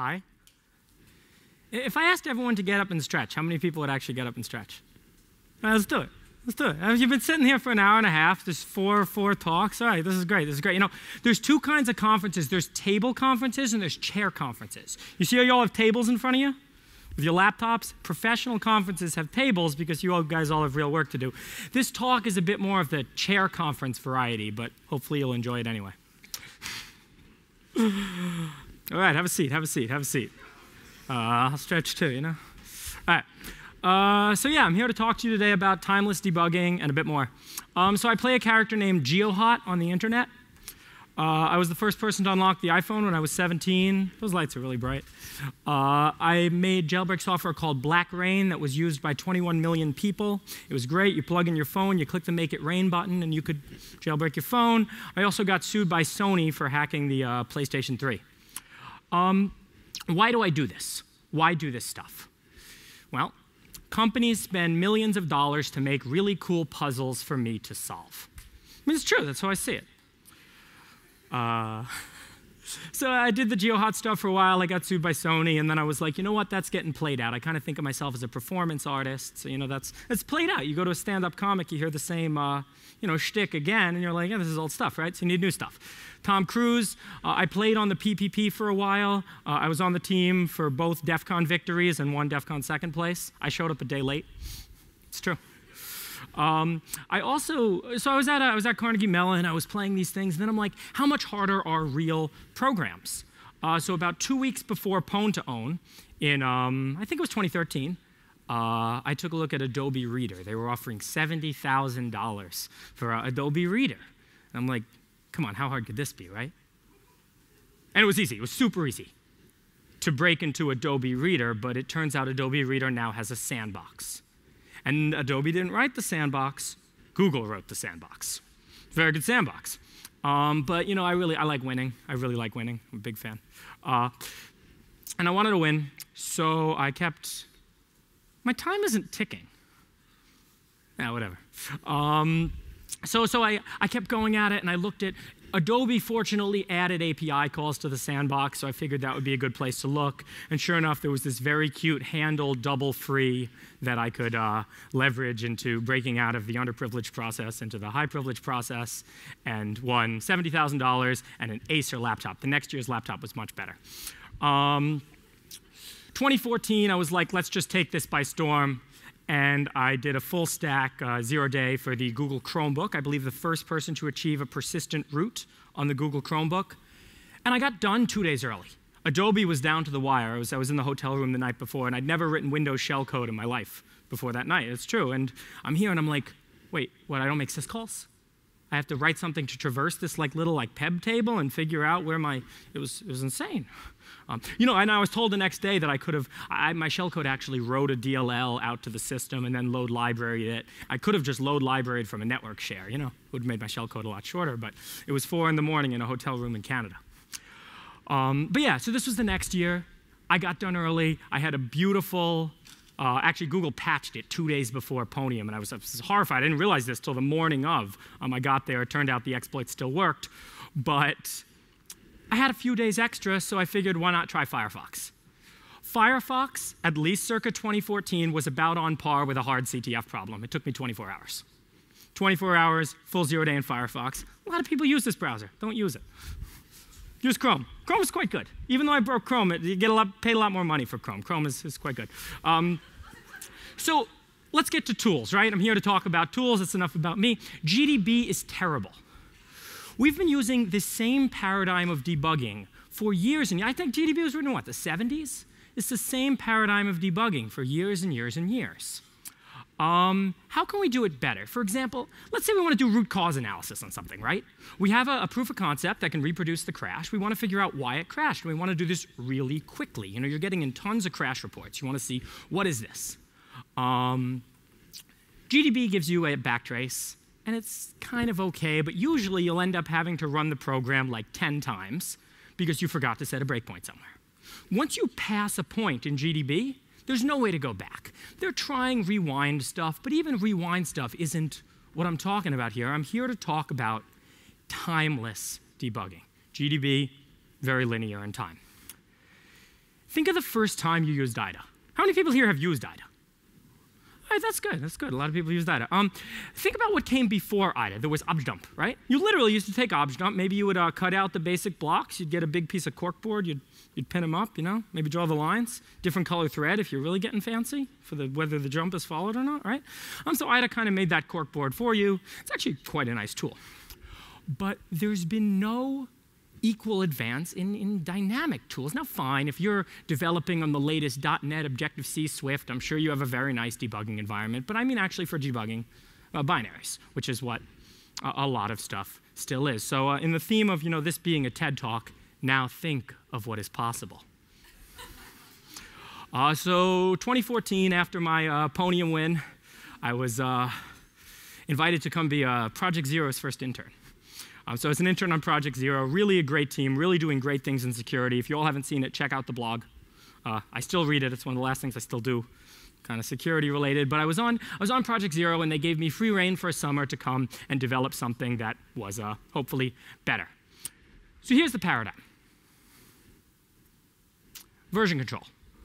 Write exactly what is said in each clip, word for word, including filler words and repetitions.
Hi. If I asked everyone to get up and stretch, how many people would actually get up and stretch? All right, let's do it. Let's do it. You've been sitting here for an hour and a half. There's four, four talks. All right, this is great. This is great. You know, there's two kinds of conferences. There's table conferences and there's chair conferences. You see how you all have tables in front of you? With your laptops? Professional conferences have tables because you all guys all have real work to do. This talk is a bit more of the chair conference variety, but hopefully you'll enjoy it anyway. All right, have a seat, have a seat, have a seat. Uh, I'll stretch too, you know? All right. Uh, so yeah, I'm here to talk to you today about timeless debugging and a bit more. Um, so I play a character named GeoHot on the internet. Uh, I was the first person to unlock the iPhone when I was seventeen. Those lights are really bright. Uh, I made jailbreak software called Black Rain that was used by twenty-one million people. It was great. You plug in your phone, you click the Make It Rain button, and you could jailbreak your phone. I also got sued by Sony for hacking the uh, PlayStation three. Um, why do I do this? Why do this stuff? Well, companies spend millions of dollars to make really cool puzzles for me to solve. I mean, it's true. That's how I see it. Uh, so I did the GeoHot stuff for a while. I got sued by Sony, and then I was like, you know what? That's getting played out. I kind of think of myself as a performance artist. So, you know, that's it's played out. You go to a stand-up comic, you hear the same, uh, you know, shtick again, and you're like, yeah, this is old stuff, right? So you need new stuff. Tom Cruise. Uh, I played on the P P P for a while. Uh, I was on the team for both DEF CON victories and one DEF CON second place. I showed up a day late. It's true. Um, I also, so I was, at a, I was at Carnegie Mellon, I was playing these things, and then I'm like, how much harder are real programs? Uh, so about two weeks before Pwn to Own, in, um, I think it was twenty thirteen, uh, I took a look at Adobe Reader. They were offering seventy thousand dollars for uh, Adobe Reader. And I'm like, come on, how hard could this be, right? And it was easy, it was super easy to break into Adobe Reader, but it turns out Adobe Reader now has a sandbox. And Adobe didn't write the sandbox. Google wrote the sandbox. Very good sandbox. Um, but you know, I really I like winning. I really like winning. I'm a big fan. Uh, and I wanted to win, so I kept. My time isn't ticking. Yeah, whatever. Um, so so I I kept going at it, and I looked at. Adobe fortunately added A P I calls to the sandbox, so I figured that would be a good place to look. And sure enough, there was this very cute handle double free that I could uh, leverage into breaking out of the underprivileged process into the high privileged process, and won seventy thousand dollars and an Acer laptop. The next year's laptop was much better. Um, twenty fourteen, I was like, let's just take this by storm. And I did a full stack uh, zero day for the Google Chromebook. I believe the first person to achieve a persistent root on the Google Chromebook. And I got done two days early. Adobe was down to the wire. I was, I was in the hotel room the night before, and I'd never written Windows shell code in my life before that night. It's true. And I'm here, and I'm like, wait, what, I don't make syscalls? I have to write something to traverse this like little like peb table and figure out where my, it was, it was insane. Um, you know, and I was told the next day that I could have, I, my shellcode actually wrote a D L L out to the system and then load libraried it. I could have just load libraried from a network share, you know, would have made my shellcode a lot shorter, but it was four in the morning in a hotel room in Canada. Um, but yeah, so this was the next year. I got done early. I had a beautiful, uh, actually Google patched it two days before Ponium, and I was, I was horrified. I didn't realize this till the morning of. Um, I got there, it turned out the exploit still worked, but I had a few days extra, so I figured, why not try Firefox? Firefox, at least circa twenty fourteen, was about on par with a hard C T F problem. It took me twenty-four hours. twenty-four hours, full zero day in Firefox. A lot of people use this browser. Don't use it. Use Chrome. Chrome is quite good. Even though I broke Chrome, it, you get a lot, paid a lot more money for Chrome. Chrome is, is quite good. Um, so let's get to tools, right? I'm here to talk about tools. It's enough about me. G D B is terrible. We've been using the same paradigm of debugging for years, and I think G D B was written in what, the seventies? It's the same paradigm of debugging for years and years and years. Um, how can we do it better? For example, let's say we want to do root cause analysis on something, right? We have a, a proof of concept that can reproduce the crash. We want to figure out why it crashed, and we want to do this really quickly. You know, you're getting in tons of crash reports. You want to see, what is this? Um, G D B gives you a backtrace, and it's kind of okay, but usually you'll end up having to run the program like ten times because you forgot to set a breakpoint somewhere. Once you pass a point in G D B, there's no way to go back. They're trying rewind stuff, but even rewind stuff isn't what I'm talking about here. I'm here to talk about timeless debugging. G D B, very linear in time. think of the first time you used I D A. How many people here have used I D A? All right, that's good, that's good. A lot of people use I D A. Um, think about what came before I D A. There was objdump, right? You literally used to take objdump. Maybe you would uh, cut out the basic blocks. You'd get a big piece of corkboard. You'd, you'd pin them up, you know? Maybe draw the lines. Different color thread if you're really getting fancy for the, whether the jump is followed or not, right? Um, so I D A kind of made that corkboard for you. It's actually quite a nice tool. But there's been no equal advance in, in dynamic tools. Now, fine, if you're developing on the latest dot net, Objective-C, Swift, I'm sure you have a very nice debugging environment. But I mean actually for debugging uh, binaries, which is what uh, a lot of stuff still is. So uh, in the theme of you know, this being a TED Talk, now think of what is possible. Uh, so twenty fourteen, after my uh, podium win, I was uh, invited to come be uh, Project Zero's first intern. Um, so as an intern on Project Zero, really a great team, really doing great things in security. If you all haven't seen it, check out the blog. Uh, I still read it. It's one of the last things I still do, kind of security related. But I was on, I was on Project Zero, and they gave me free reign for a summer to come and develop something that was uh, hopefully better. So here's the paradigm. Version control.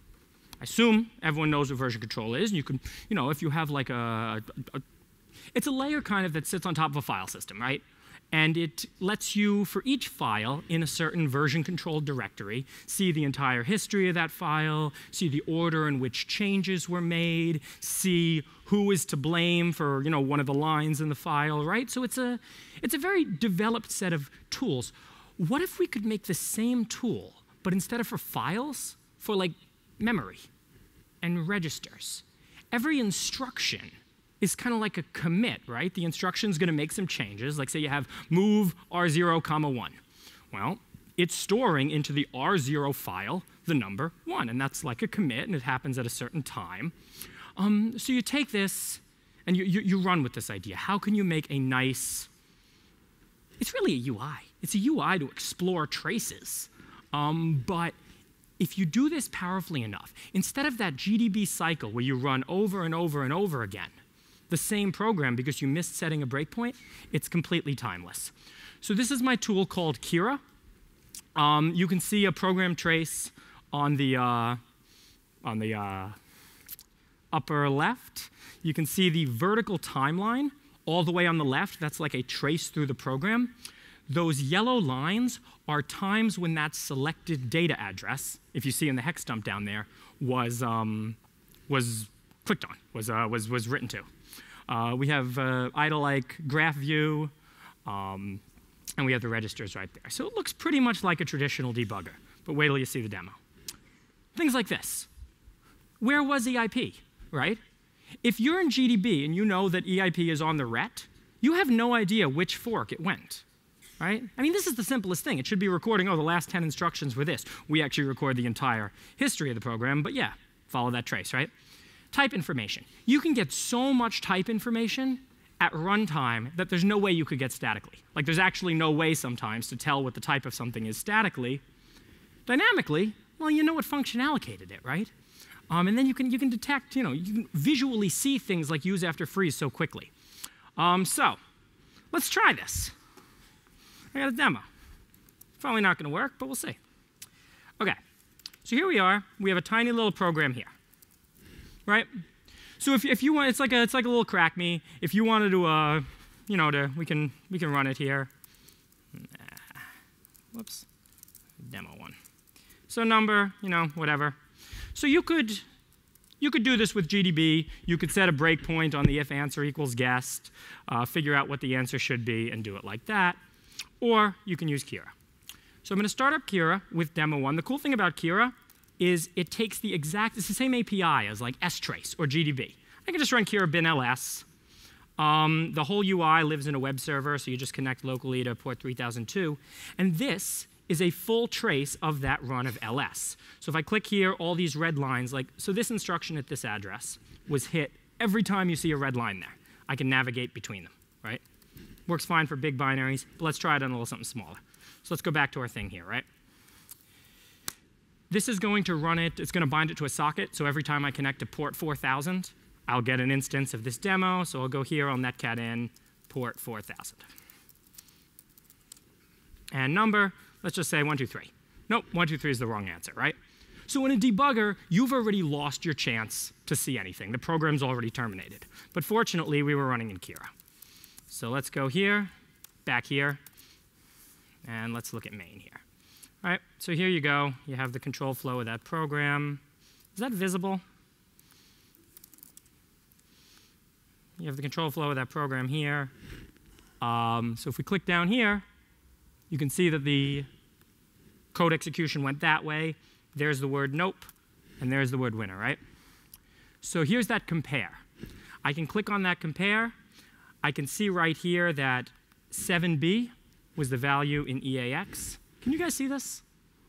I assume everyone knows what version control is. And you can, you know, if you have like a, a, a, it's a layer kind of that sits on top of a file system, right? And it lets you, for each file in a certain version control directory, see the entire history of that file, see the order in which changes were made, see who is to blame for you know, one of the lines in the file, right? So it's a, it's a very developed set of tools. What if we could make the same tool, but instead of for files, for like memory and registers? Every instruction is kind of like a commit, right? The instruction's going to make some changes. Like say you have move R zero, comma one. Well, it's storing into the R zero file the number one, and that's like a commit, and it happens at a certain time. Um, so you take this, and you, you, you run with this idea. How can you make a nice, it's really a U I. It's a U I to explore traces. Um, but if you do this powerfully enough, instead of that G D B cycle where you run over and over and over again, the same program because you missed setting a breakpoint, it's completely timeless. So this is my tool called QIRA. Um, you can see a program trace on the, uh, on the uh, upper left. You can see the vertical timeline all the way on the left. That's like a trace through the program. Those yellow lines are times when that selected data address, if you see in the hex dump down there, was, um, was clicked on, was, uh, was, was written to. Uh, we have uh, idle-like graph view, um, and we have the registers right there. So it looks pretty much like a traditional debugger, but wait till you see the demo. Things like this. Where was E I P, right? If you're in G D B and you know that E I P is on the ret, you have no idea which fork it went, right? I mean, this is the simplest thing. It should be recording, oh, the last ten instructions were this. We actually record the entire history of the program, but yeah, follow that trace, right? Type information. You can get so much type information at runtime that there's no way you could get statically. Like there's actually no way sometimes to tell what the type of something is statically. Dynamically, well, you know what function allocated it, right? Um, and then you can, you can detect, you know, you can visually see things like use after freeze so quickly. Um, so let's try this. I got a demo. Probably not going to work, but we'll see. OK, so here we are. We have a tiny little program here. Right? So if, if you want, it's like a it's like a little crack me. If you wanted to, uh, you know, to we can we can run it here. Nah. Whoops, demo one. So number, you know, whatever. So you could you could do this with G D B. You could set a breakpoint on the if answer equals guessed, uh, figure out what the answer should be, and do it like that. Or you can use QIRA. So I'm going to start up QIRA with demo one. The cool thing about QIRA is it takes the exact, it's the same A P I as like strace or G D B. I can just run QIRA bin L S. Um, the whole U I lives in a web server, so you just connect locally to port three thousand two. And this is a full trace of that run of L S. So if I click here, all these red lines, like, so this instruction at this address was hit every time you see a red line there. I can navigate between them, right? Works fine for big binaries, but let's try it on a little something smaller. So let's go back to our thing here, right? This is going to run it, it's going to bind it to a socket, so every time I connect to port four thousand, I'll get an instance of this demo, so I'll go here, I'll netcat in port four thousand. And number, let's just say one two three. Nope, one two three is the wrong answer, right? So in a debugger, you've already lost your chance to see anything. The program's already terminated. But fortunately, we were running in QIRA. So let's go here, back here, and let's look at main here. All right, so here you go. You have the control flow of that program. Is that visible? You have the control flow of that program here. Um, so if we click down here, you can see that the code execution went that way. There's the word nope, and there's the word winner, right? So here's that compare. I can click on that compare. I can see right here that seven B was the value in E A X. Can you guys see this?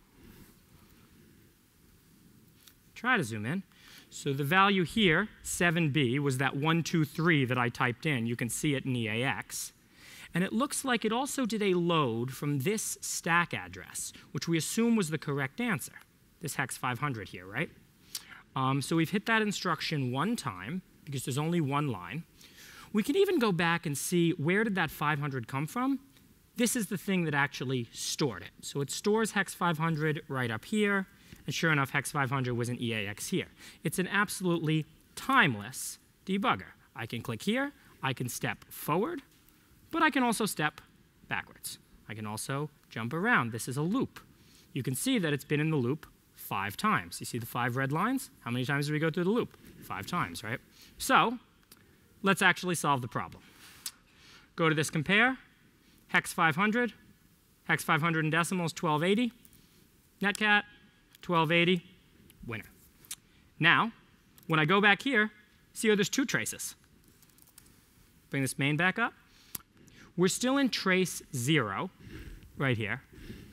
Try to zoom in. So the value here, seven B, was that one two three that I typed in. You can see it in E A X. And it looks like it also did a load from this stack address, which we assume was the correct answer, this hex five hundred here, right? Um, so we've hit that instruction one time, because there's only one line. We can even go back and see where did that five hundred come from. This is the thing that actually stored it. So it stores hex five hundred right up here, and sure enough, hex five hundred was in E A X here. It's an absolutely timeless debugger. I can click here, I can step forward, but I can also step backwards. I can also jump around. This is a loop. You can see that it's been in the loop five times. You see the five red lines? How many times do we go through the loop? Five times, right? So let's actually solve the problem. Go to this compare, hex five hundred, hex five hundred in decimals, twelve eighty, netcat, twelve eighty, winner. Now, when I go back here, see how there's two traces. Bring this main back up. We're still in trace zero right here.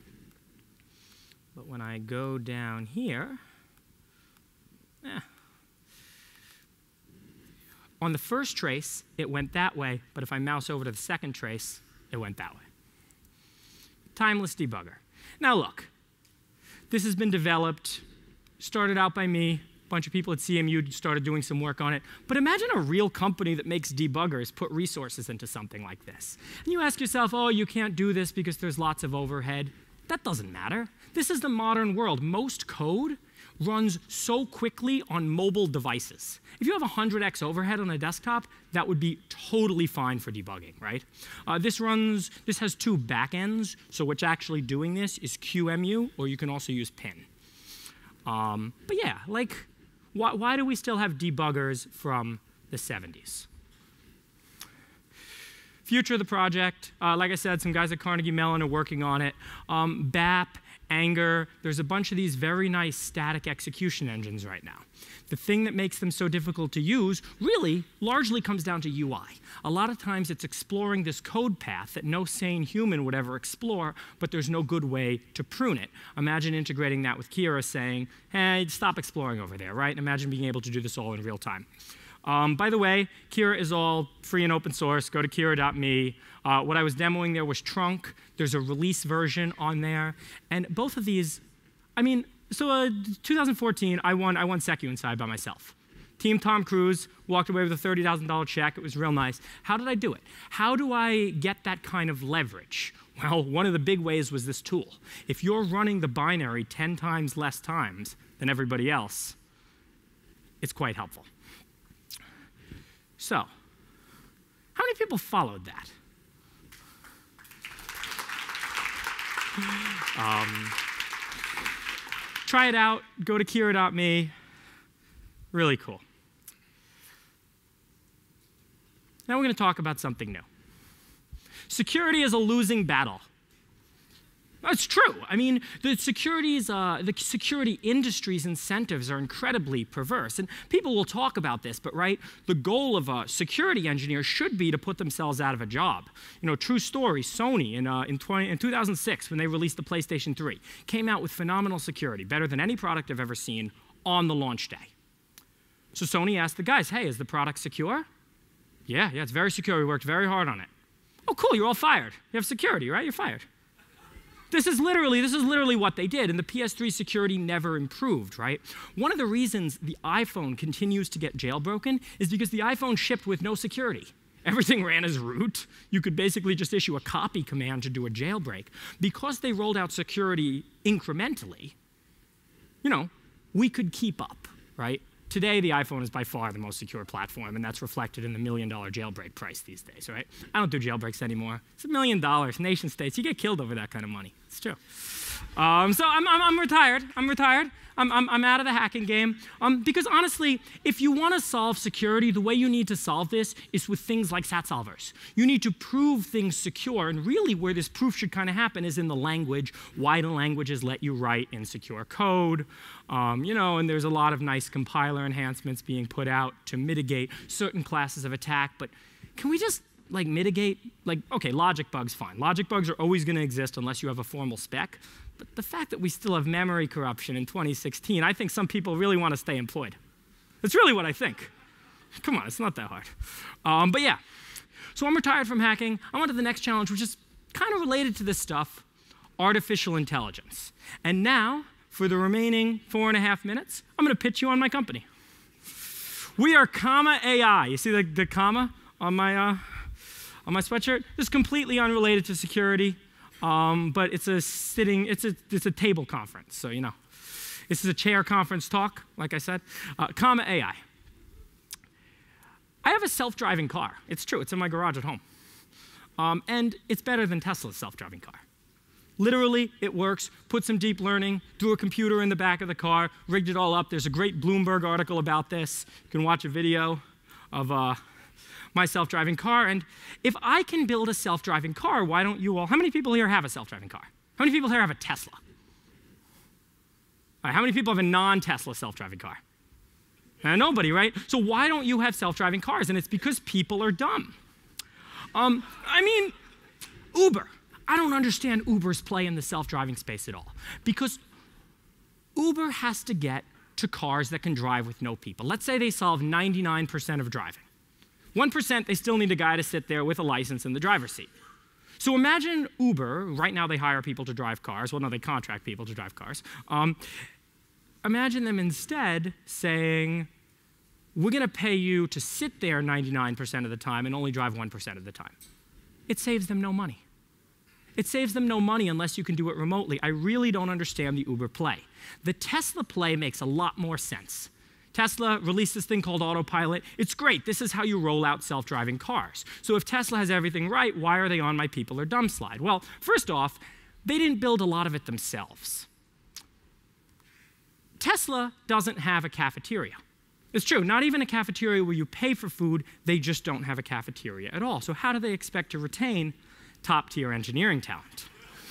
But when I go down here, eh. On the first trace, it went that way, but if I mouse over to the second trace, it went that way. Timeless debugger. Now look, this has been developed, started out by me. A bunch of people at C M U started doing some work on it. But imagine a real company that makes debuggers put resources into something like this. And you ask yourself, oh, you can't do this because there's lots of overhead. That doesn't matter. This is the modern world. Most code runs so quickly on mobile devices. If you have one hundred x overhead on a desktop, that would be totally fine for debugging, right? Uh, this runs, this has two backends, so what's actually doing this is Q M U, or you can also use pin. Um, but yeah, like, why, why do we still have debuggers from the seventies? Future of the project, uh, like I said, some guys at Carnegie Mellon are working on it. Um, B A P, Anger, there's a bunch of these very nice static execution engines right now. The thing that makes them so difficult to use really largely comes down to U I. A lot of times it's exploring this code path that no sane human would ever explore, but there's no good way to prune it. Imagine integrating that with QIRA saying, hey, stop exploring over there, right? Imagine being able to do this all in real time. Um, by the way, QIRA is all free and open source. Go to Q I R A dot me. Uh, what I was demoing there was Trunk. There's a release version on there. And both of these, I mean, so uh, two thousand fourteen, I won, I won Secu Inside by myself. Team Tom Cruise, walked away with a thirty thousand dollar check. It was real nice. How did I do it? How do I get that kind of leverage? Well, one of the big ways was this tool. If you're running the binary ten times less times than everybody else, it's quite helpful. So, how many people followed that? Um, try it out. Go to Q I R A dot me. Really cool. Now we're going to talk about something new. Security is a losing battle. That's true. I mean, the securities, uh, the security industry's incentives are incredibly perverse. And people will talk about this, but right, the goal of a security engineer should be to put themselves out of a job. You know, true story, Sony in, uh, in, twenty, in two thousand six, when they released the PlayStation three, came out with phenomenal security, better than any product I've ever seen on the launch day. So Sony asked the guys, hey, is the product secure? Yeah, yeah, it's very secure. We worked very hard on it. Oh, cool, you're all fired. You have security, right? You're fired. This is literally, this is literally what they did, and the P S three security never improved, right? One of the reasons the iPhone continues to get jailbroken is because the iPhone shipped with no security. Everything ran as root. You could basically just issue a copy command to do a jailbreak. Because they rolled out security incrementally, you know, we could keep up, right? Today, the iPhone is by far the most secure platform, and that's reflected in the million dollar jailbreak price these days, right? I don't do jailbreaks anymore. It's a million dollars, nation states. You get killed over that kind of money. It's true. Um, so I'm, I'm, I'm retired. I'm retired. I'm, I'm, I'm out of the hacking game. Um, because honestly, if you want to solve security, the way you need to solve this is with things like sat solvers. You need to prove things secure, and really where this proof should kind of happen is in the language. Why do languages let you write in secure code? Um, you know, and there's a lot of nice compiler enhancements being put out to mitigate certain classes of attack, but can we just like mitigate, like, okay, logic bugs, fine. Logic bugs are always going to exist unless you have a formal spec. But the fact that we still have memory corruption in twenty sixteen, I think some people really want to stay employed. That's really what I think. Come on, it's not that hard. Um, but yeah, so I'm retired from hacking. I'm on to the next challenge, which is kind of related to this stuff, artificial intelligence. And now, for the remaining four and a half minutes, I'm going to pitch you on my company. We are comma dot A I. You see the, the comma on my, uh, on my sweatshirt? This is completely unrelated to security. Um, but it's a sitting, it's a, it's a table conference, so you know. This is a chair conference talk, like I said. Uh, comma dot A I. I have a self-driving car. It's true, it's in my garage at home. Um, and it's better than Tesla's self-driving car. Literally, it works. Put some deep learning, threw a computer in the back of the car, rigged it all up. There's a great Bloomberg article about this. You can watch a video of uh, my self-driving car. And if I can build a self-driving car, why don't you all? How many people here have a self-driving car? How many people here have a Tesla? All right, how many people have a non-Tesla self-driving car? Uh, nobody, right? So why don't you have self-driving cars? And it's because people are dumb. Um, I mean, Uber. I don't understand Uber's play in the self-driving space at all. Because Uber has to get to cars that can drive with no people. Let's say they solve ninety-nine percent of driving. one percent, they still need a guy to sit there with a license in the driver's seat. So imagine Uber. Right now, they hire people to drive cars. Well, no, they contract people to drive cars. Um, imagine them instead saying, we're going to pay you to sit there ninety-nine percent of the time and only drive one percent of the time. It saves them no money. It saves them no money unless you can do it remotely. I really don't understand the Uber play. The Tesla play makes a lot more sense. Tesla released this thing called autopilot. It's great. This is how you roll out self-driving cars. So if Tesla has everything right, why are they on my people are dumb slide? Well, first off, they didn't build a lot of it themselves. Tesla doesn't have a cafeteria. It's true, not even a cafeteria where you pay for food. They just don't have a cafeteria at all. So how do they expect to retain top-tier engineering talent?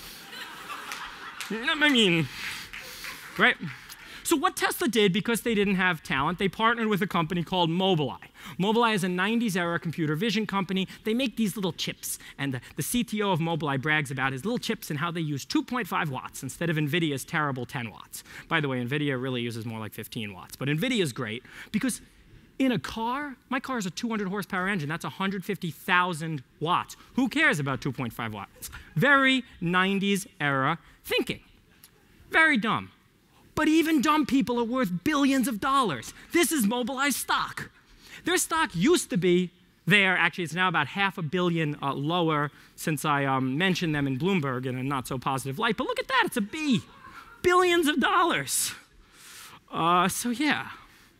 I mean, right? So what Tesla did, because they didn't have talent, they partnered with a company called Mobileye. Mobileye is a nineties era computer vision company. They make these little chips, and the, the C T O of Mobileye brags about his little chips and how they use two point five watts instead of NVIDIA's terrible ten watts. By the way, NVIDIA really uses more like fifteen watts, but NVIDIA's great because in a car, my car is a two hundred horsepower engine. That's one hundred fifty thousand watts. Who cares about two point five watts? Very nineties era thinking. Very dumb. But even dumb people are worth billions of dollars. This is Mobileye's stock. Their stock used to be there. Actually, it's now about half a billion uh, lower since I um, mentioned them in Bloomberg in a not so positive light. But look at that, it's a B. Billions of dollars. Uh, so yeah.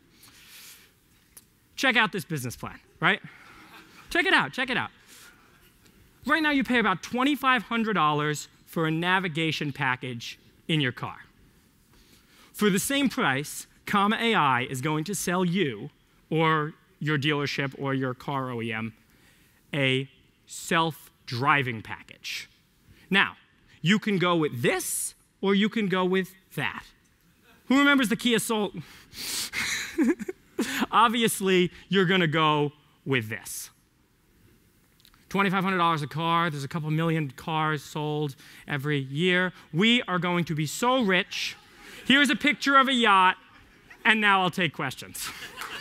Check out this business plan, right? Check it out, check it out. Right now, you pay about twenty-five hundred dollars for a navigation package in your car. For the same price, comma dot A I is going to sell you, or your dealership, or your car O E M, a self-driving package. Now, you can go with this, or you can go with that. Who remembers the Kia Soul? Obviously, you're going to go with this. twenty-five hundred dollars a car. There's a couple million cars sold every year. We are going to be so rich. Here's a picture of a yacht, and now I'll take questions.